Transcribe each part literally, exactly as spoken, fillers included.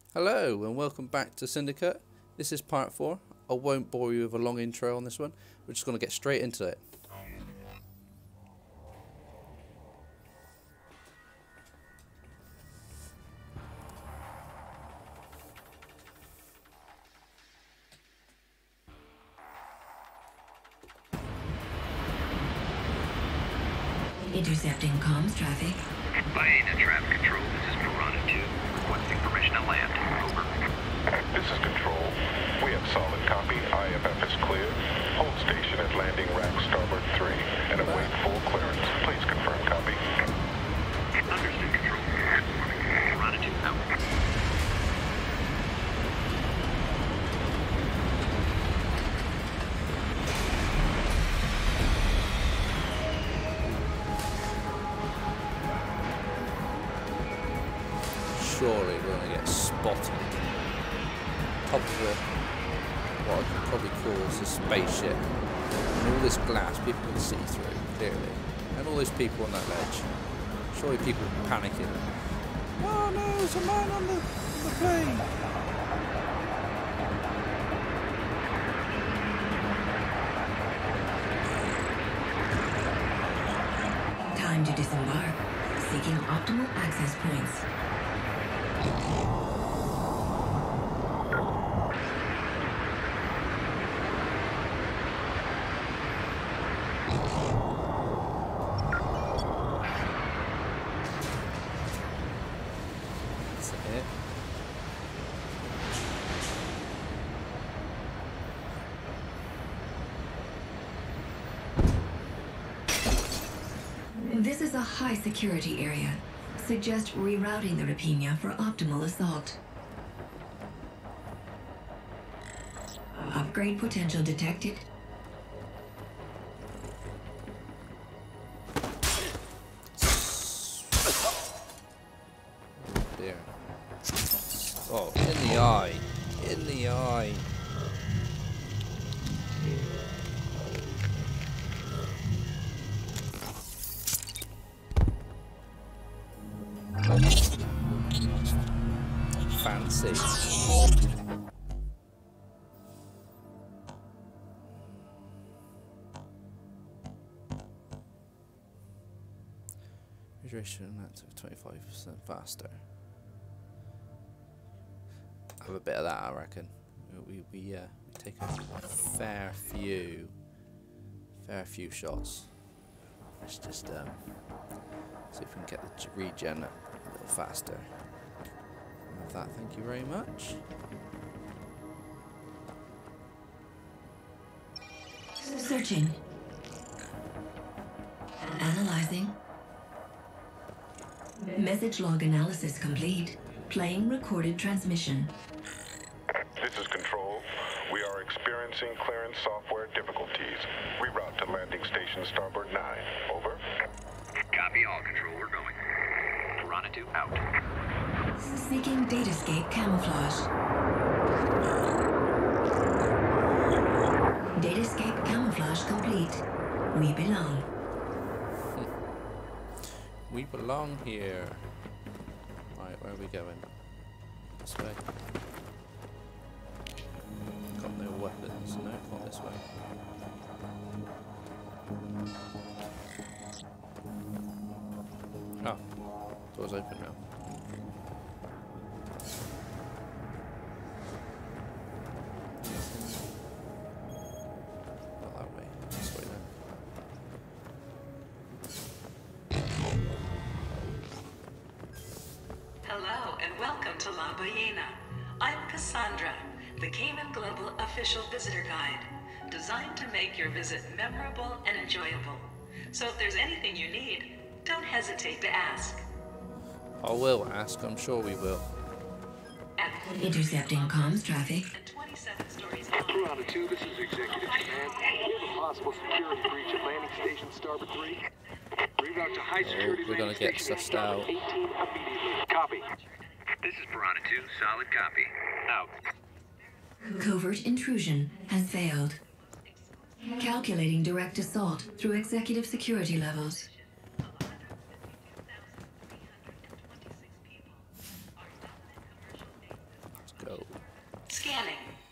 Hello and welcome back to Syndicate. This is part four. I won't bore you with a long intro on this one. We're just going to get straight into it. Intercepting comms traffic. Hyena traffic control, this is Piranha two. Requesting permission to land. Over. This is Control. We have solid copy. I F F is clear. Hold station at landing rack starboard three and await full clearance. Please confirm copy. Understood, Control. Piranha two out. Surely we're going to get spotted. Top of the, what I could probably call is a spaceship. And all this glass people can see through, clearly. And all those people on that ledge. Surely people are panicking. Oh no, there's a man on the, on the plane! Time to disembark. Seeking optimal access points. That's it. This is a high security area. Suggest rerouting the Rapinia for optimal assault. Upgrade potential detected. There. Oh, in the eye. In the eye. Fancy. Refrigeration that's twenty-five percent faster. Have a bit of that, I reckon. We we uh we take a fair few, fair few shots. Let's just um see if we can get the regen up a little faster. With that, thank you very much. Searching. Analyzing. Message log analysis complete. Playing recorded transmission. This is Control. We are experiencing clearance software difficulties. Reroute to landing station starboard nine. Over. Copy all, Control, we're going. Piranha two out. Seeking datascape camouflage. Datascape camouflage complete. We belong. We belong here. Right, where are we going? This way. Got no weapons. No, not this way. Oh, door's open now. Not that way. This way then. Hello and welcome to La Ballena. I'm Cassandra, the Cayman Global Official Visitor Guide, designed to make your visit memorable and enjoyable. So if there's anything you need, don't hesitate to ask. I will ask, I'm sure we will. At Intercepting comms traffic. and twenty-seven stories Piranha two, this is Executive Command. We have a possible security breach at landing station Starboard three. Reroute to high security we're gonna landing get station sussed Starboard out. eighteen immediately. Copy. This is Piranha two, solid copy. Out. Covert intrusion has failed. Calculating direct assault through executive security levels. Scanning.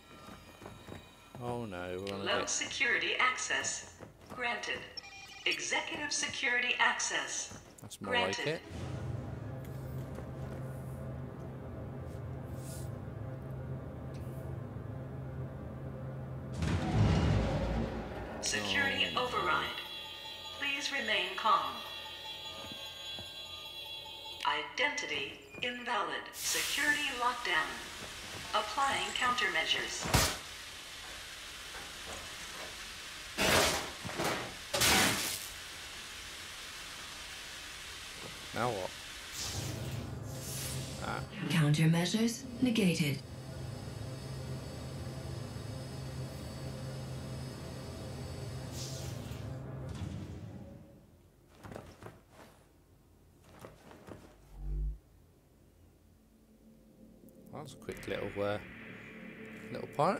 Oh no, we're on a Low bit. security access granted. Executive security access That's more granted. like it. Security override. Please remain calm. Identity invalid. Security lockdown. Applying countermeasures. Now what? Ah, Countermeasures negated. that was a quick little uh, little part.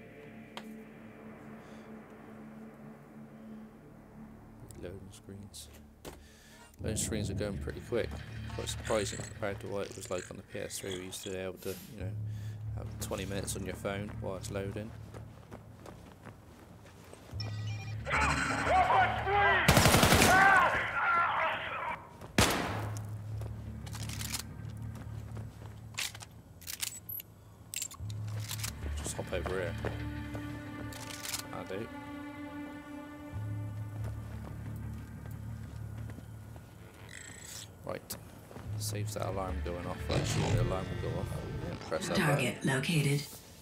Loading screens. Loading screens are going pretty quick. Quite surprising compared to what it was like on the P S three. We used to be able to, you know, have twenty minutes on your phone while it's loading. Just hop over here. I do. Right. Saves that alarm going off. Actually, the alarm will go off. Yeah, press that Target button. located.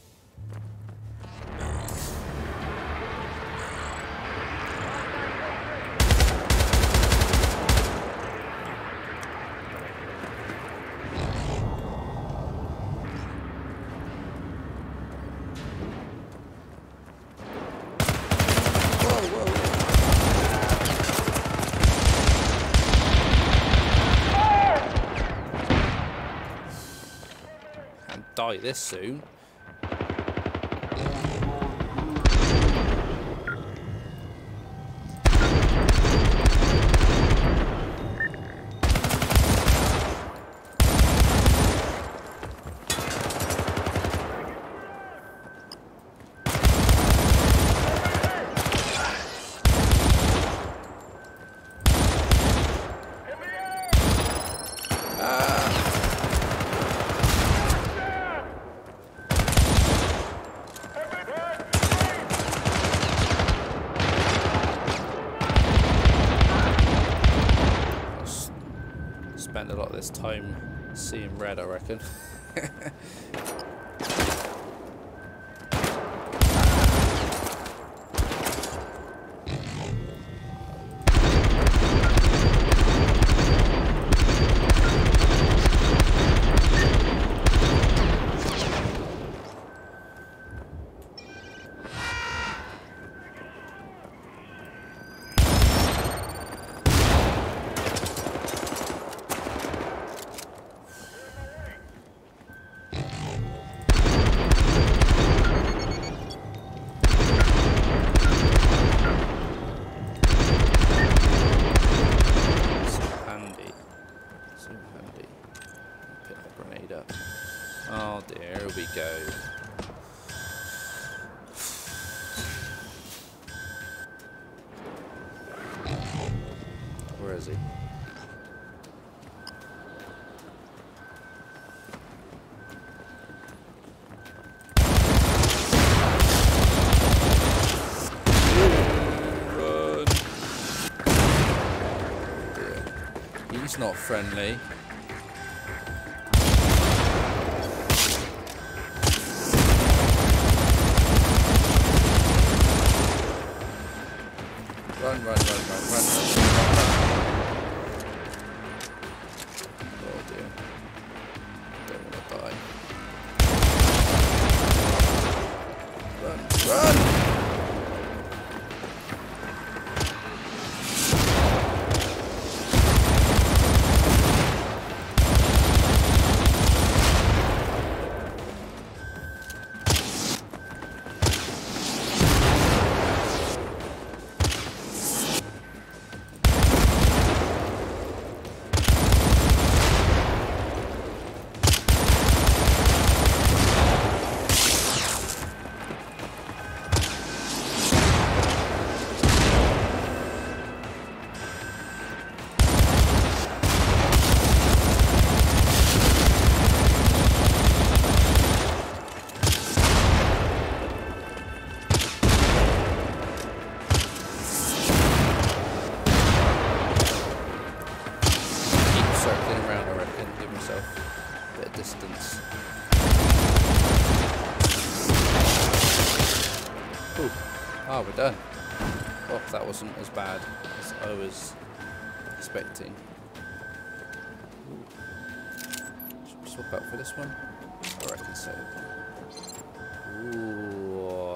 Die this soon. Spend a lot of this time seeing red, I reckon. Oh dear, here we go. Where is he? Run! Dear. He's not friendly. Run, run, run, run, run, run, run, run. Oh dear. Don't want to die. Run, run! distance. Ooh. Oh, we're done. Oh, that wasn't as bad as I was expecting. Ooh. Should we swap out for this one? I reckon so. Ooh.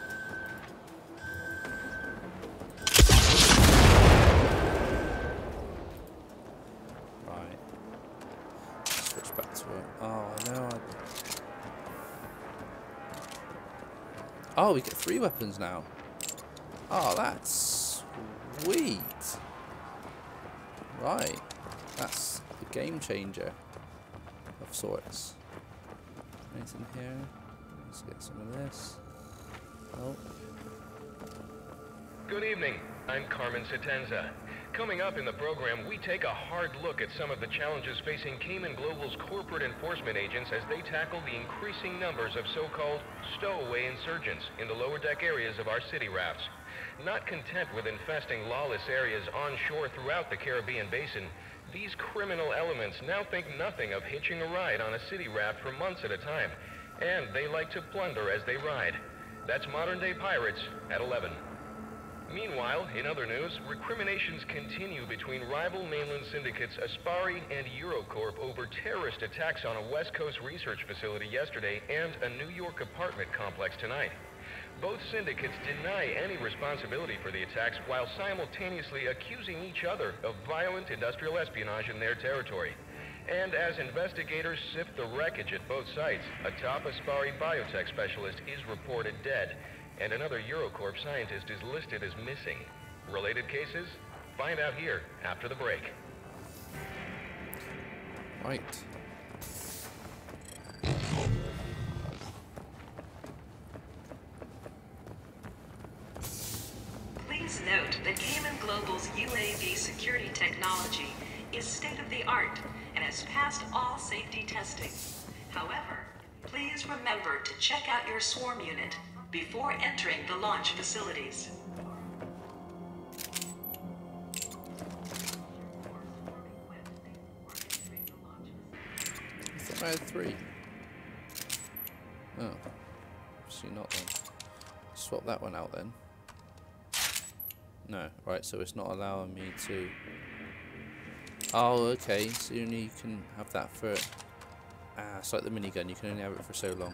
Right. Switch back to it. Oh no. I... Oh, we get three weapons now. Oh, that's sweet. Right. That's a game changer of sorts. Anything here? Let's get some of this. Oh. Good evening. I'm Carmen Satenza. Coming up in the program, we take a hard look at some of the challenges facing Cayman Global's corporate enforcement agents as they tackle the increasing numbers of so-called stowaway insurgents in the lower deck areas of our city rafts. Not content with infesting lawless areas onshore throughout the Caribbean basin, these criminal elements now think nothing of hitching a ride on a city raft for months at a time, and they like to plunder as they ride. That's modern-day pirates at eleven. Meanwhile, in other news, recriminations continue between rival mainland syndicates Aspari and Eurocorp over terrorist attacks on a West Coast research facility yesterday and a New York apartment complex tonight. Both syndicates deny any responsibility for the attacks while simultaneously accusing each other of violent industrial espionage in their territory. And as investigators sift the wreckage at both sites, a top Aspari biotech specialist is reported dead, and another Eurocorp scientist is listed as missing. Related cases? Find out here after the break. Right. Please note that Cayman Global's U A V security technology is state-of-the-art and has passed all safety testing. However, please remember to check out your swarm unit before entering the launch facilities. I thought I had three. Oh. Obviously not then. Swap that one out then. No. Right, so it's not allowing me to... Oh, okay. So you only can have that for... Ah, it's like the minigun. You can only have it for so long.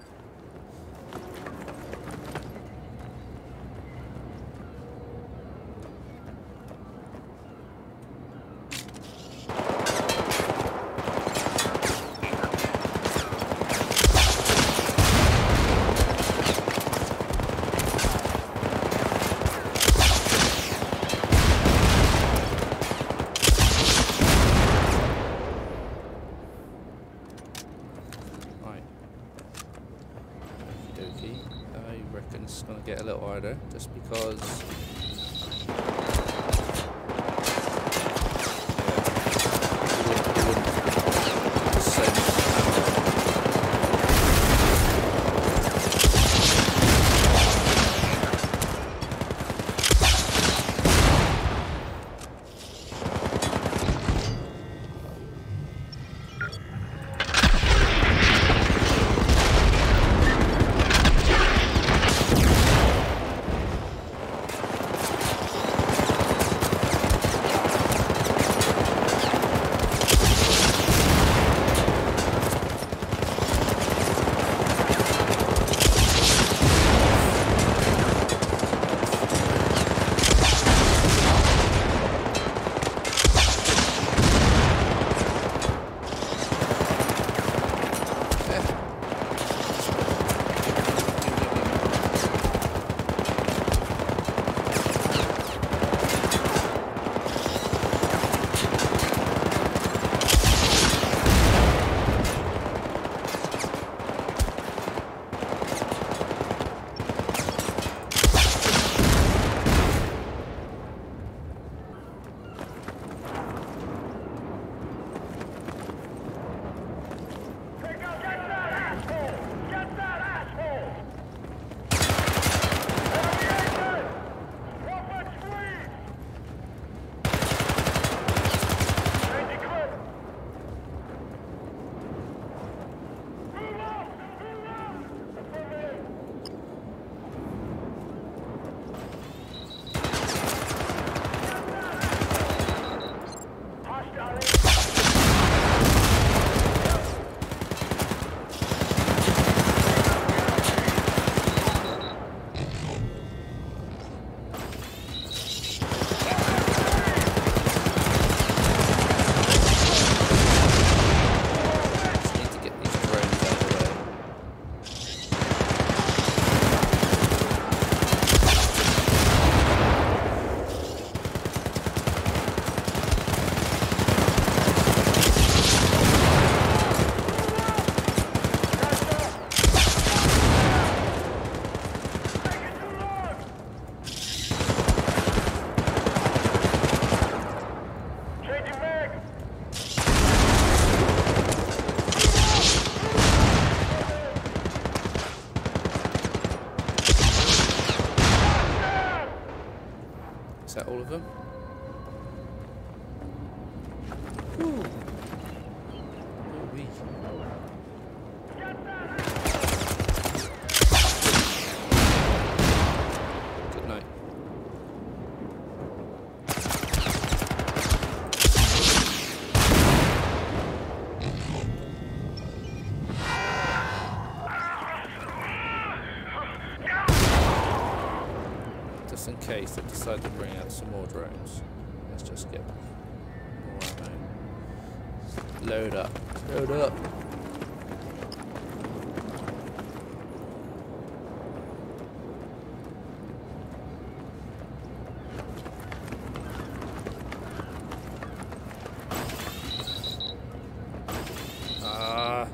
I reckon it's going to get a little harder just because all of them? Ooh. Ooh-wee. Good night. Just in case they decide to bring out some more drones. Let's just get more ammo. Load up. Load up. Ah.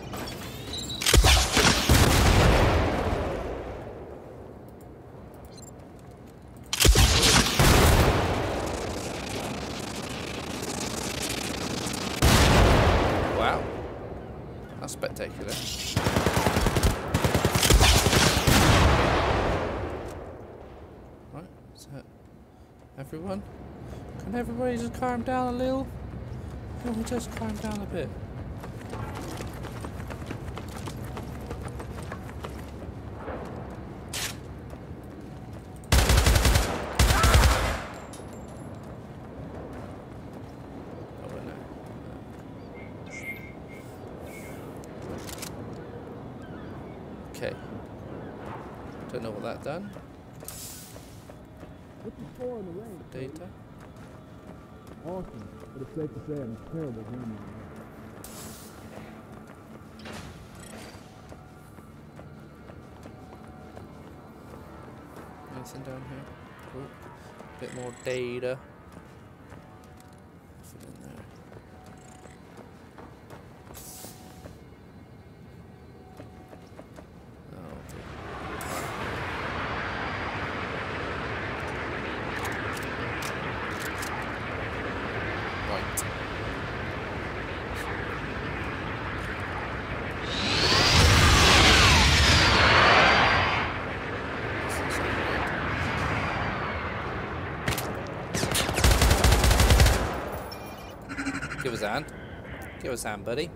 Wow, that's spectacular. Right, is that everyone? Can everybody just calm down a little? Can we just calm down a bit? Okay. Don't know what that done. What's the score in the range? Data. Awesome, but it's safe to say I'm a terrible handler. Anything down here? Cool. Bit more data. Put it in there. Give us a hand. Give us a hand, buddy.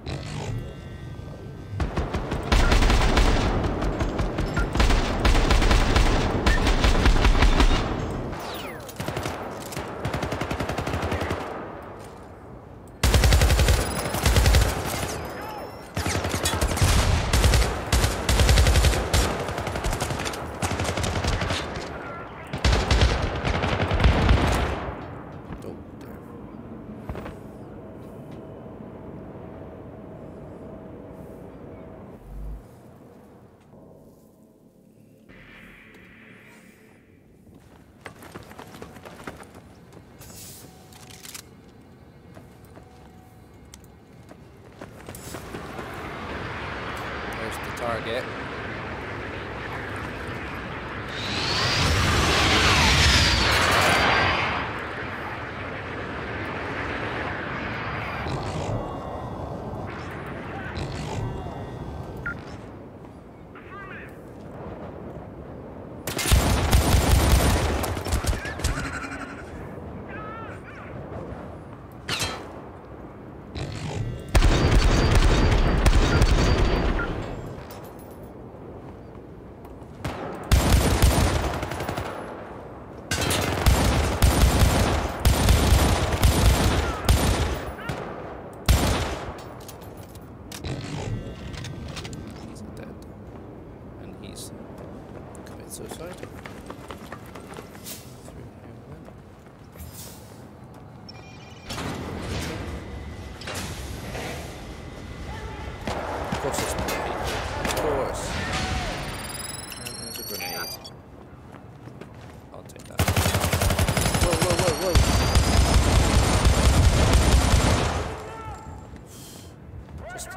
Target. Suicide. Of course it's more people. Of course. And there's a grenade. I'll take that. Whoa, whoa, whoa, whoa. Just...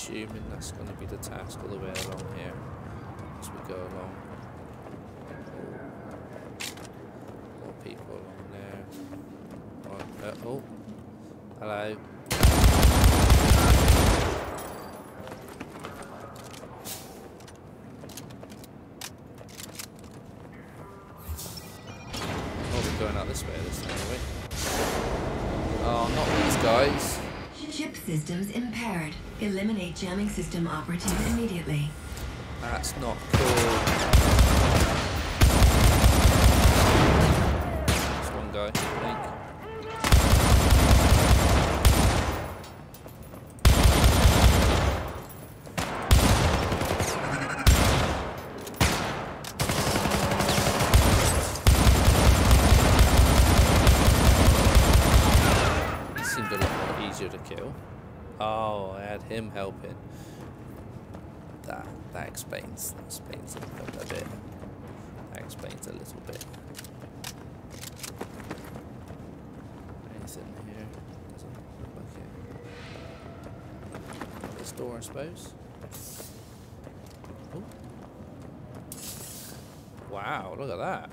assuming that's going to be the task all the way along here as we go along. More people along there. Oh, uh, oh. Hello. Oh, we're going out this way this time, are we? Oh, not these guys. Ship systems impaired. Eliminate jamming system operative immediately. That's not cool. There's one guy, I think. He seemed a lot more easier to kill. Oh, I had him helping. That that explains that explains a, a bit. That explains a little bit. Anything here? Doesn't look like it. This door, I suppose. Ooh. Wow! Look at that.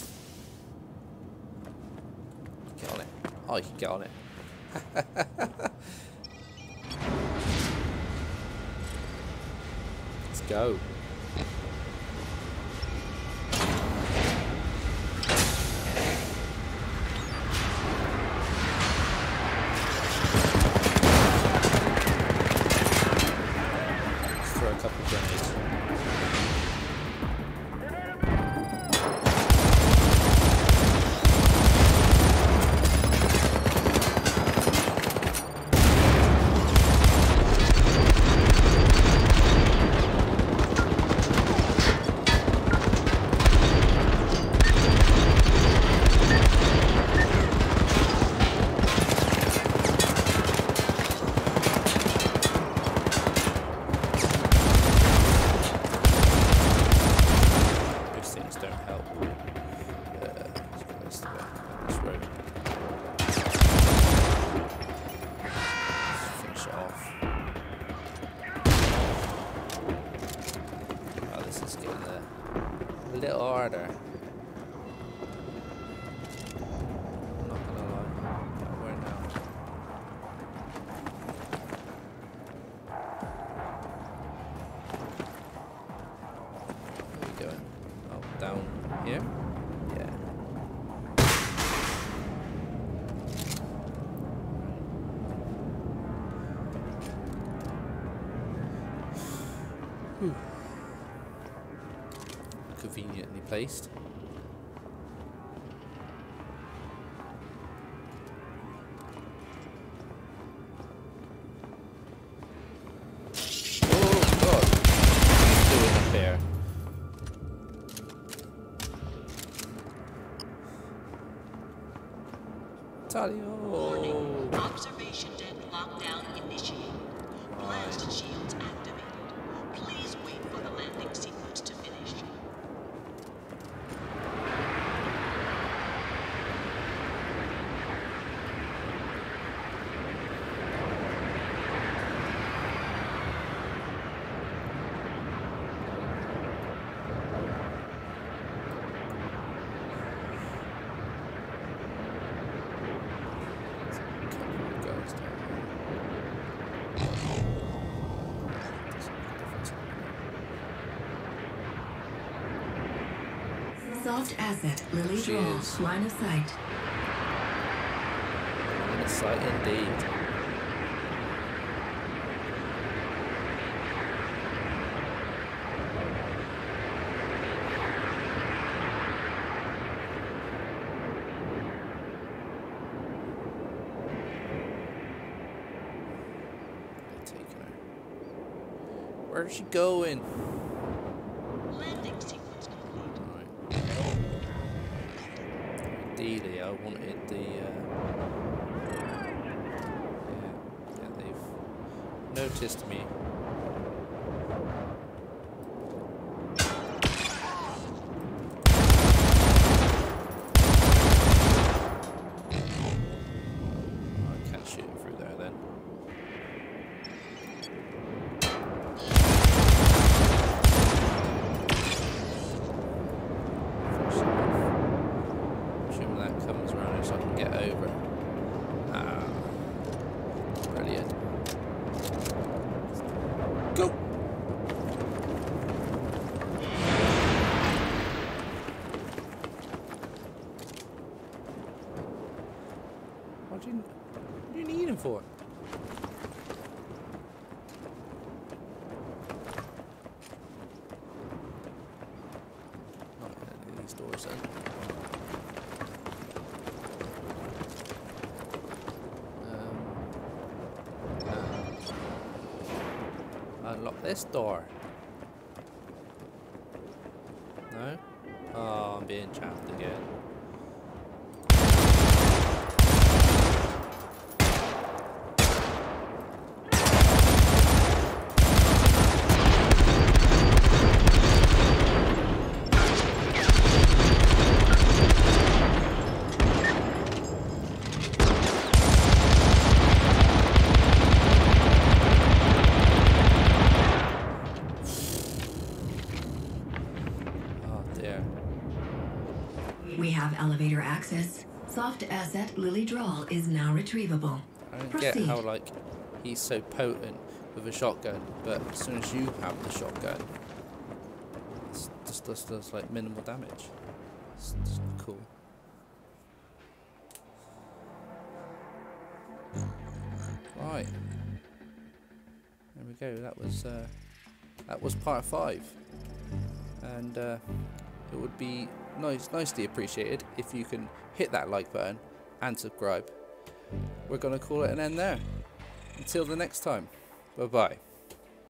Get on it. Oh, you can get on it. Let's go. Let's throw a couple of grenades. Conveniently placed. Oh God! What's doing up there? Talia! Observation deck lockdown initiated. Blast shields activated. Please wait for the landing sequence to finish. Soft asset, Lily She Draw, is. line of sight. Line of sight indeed. Taking her. Where's she going? Landing sequence complete. Ideally, I wanted the. Uh, yeah, yeah, they've noticed me. I can't shoot him through there then. Go! What do you, what do you need him for? Not any of these doors then. Unlock this door. No? Oh, I'm being trapped again. We have elevator access. Soft asset Lily Drawl is now retrievable. I don't Proceed. get how, like, he's so potent with a shotgun, but as soon as you have the shotgun, it just does, does like minimal damage. It's just not cool. Right. There we go. That was uh, that was part five, and uh, it would be nice, nicely appreciated if you can hit that like button and subscribe. We're gonna call it an end there. Until the next time. Bye bye.